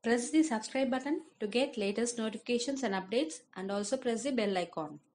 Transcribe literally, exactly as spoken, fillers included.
Press the subscribe button to get latest notifications and updates, and also press the bell icon.